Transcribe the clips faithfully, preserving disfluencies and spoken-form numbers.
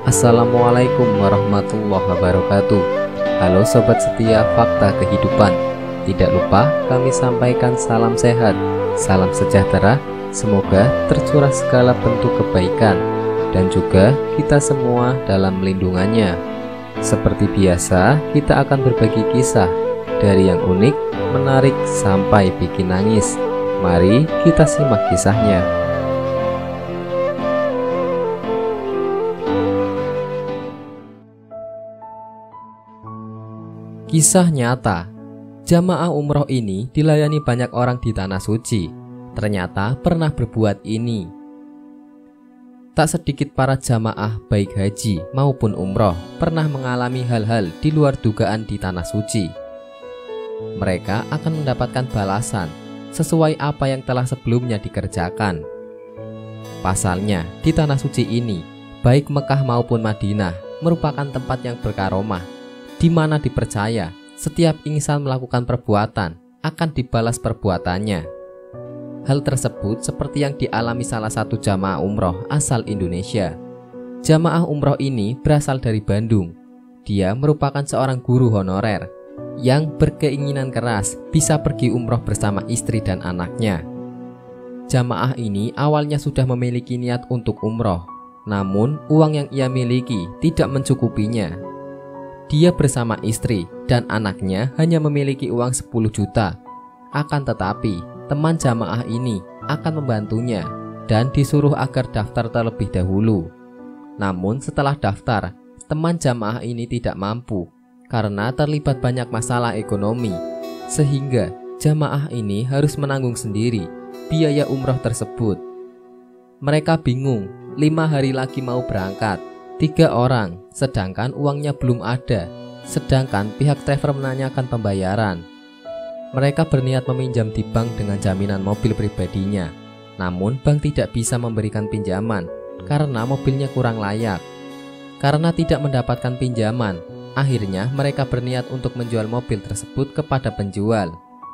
Assalamualaikum warahmatullahi wabarakatuh. Halo sobat setia Fakta Kehidupan. Tidak lupa kami sampaikan salam sehat, salam sejahtera. Semoga tercurah segala bentuk kebaikan dan juga kita semua dalam lindungannya. Seperti biasa, kita akan berbagi kisah dari yang unik, menarik sampai bikin nangis. Mari kita simak kisahnya. Kisah nyata. Jamaah umroh ini dilayani banyak orang di Tanah Suci. Ternyata pernah berbuat ini. Tak sedikit para jamaah baik haji maupun umroh pernah mengalami hal-hal di luar dugaan di Tanah Suci. Mereka akan mendapatkan balasan sesuai apa yang telah sebelumnya dikerjakan. Pasalnya, di Tanah Suci ini, baik Mekah maupun Madinah merupakan tempat yang berkaromah, di mana dipercaya setiap insan melakukan perbuatan akan dibalas perbuatannya. Hal tersebut seperti yang dialami salah satu jamaah umroh asal Indonesia. Jamaah umroh ini berasal dari Bandung. Dia merupakan seorang guru honorer yang berkeinginan keras bisa pergi umroh bersama istri dan anaknya. Jamaah ini awalnya sudah memiliki niat untuk umroh, namun uang yang ia miliki tidak mencukupinya. Dia bersama istri dan anaknya hanya memiliki uang sepuluh juta. Akan tetapi, teman jamaah ini akan membantunya dan disuruh agar daftar terlebih dahulu. Namun setelah daftar, teman jamaah ini tidak mampu karena terlibat banyak masalah ekonomi, sehingga jamaah ini harus menanggung sendiri biaya umroh tersebut. Mereka bingung, lima hari lagi mau berangkat, tiga orang, sedangkan uangnya belum ada. Sedangkan pihak travel menanyakan pembayaran. Mereka berniat meminjam di bank dengan jaminan mobil pribadinya. Namun bank tidak bisa memberikan pinjaman karena mobilnya kurang layak. Karena tidak mendapatkan pinjaman, akhirnya mereka berniat untuk menjual mobil tersebut kepada penjual.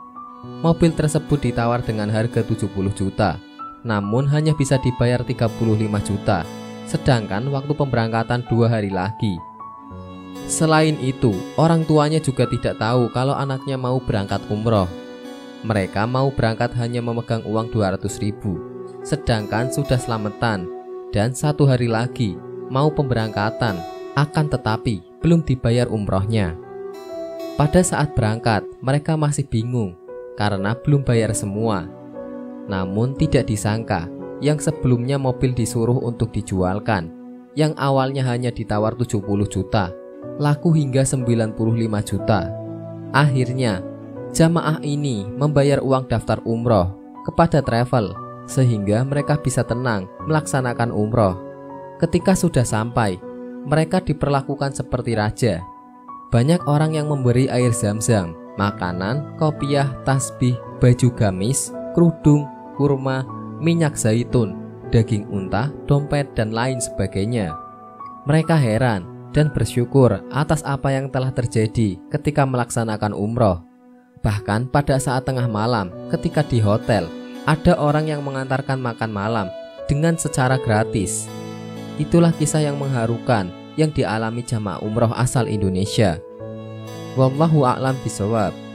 Mobil tersebut ditawar dengan harga tujuh puluh juta, namun hanya bisa dibayar tiga puluh lima juta. Sedangkan waktu pemberangkatan dua hari lagi. Selain itu, orang tuanya juga tidak tahu kalau anaknya mau berangkat umroh. Mereka mau berangkat hanya memegang uang dua ratus ribu, sedangkan sudah selamatan dan satu hari lagi mau pemberangkatan, akan tetapi belum dibayar umrohnya. Pada saat berangkat, mereka masih bingung karena belum bayar semua. Namun tidak disangka, yang sebelumnya mobil disuruh untuk dijualkan, yang awalnya hanya ditawar tujuh puluh juta, laku hingga sembilan puluh lima juta. Akhirnya, jamaah ini membayar uang daftar umroh kepada travel, sehingga mereka bisa tenang melaksanakan umroh. Ketika sudah sampai, mereka diperlakukan seperti raja. Banyak orang yang memberi air zam-zam, makanan, kopiah, tasbih, baju gamis, kerudung, kurma, minyak zaitun, daging unta, dompet, dan lain sebagainya. Mereka heran dan bersyukur atas apa yang telah terjadi ketika melaksanakan umroh. Bahkan pada saat tengah malam ketika di hotel, ada orang yang mengantarkan makan malam dengan secara gratis. Itulah kisah yang mengharukan yang dialami jamaah umroh asal Indonesia. Wallahu a'lam bishawab.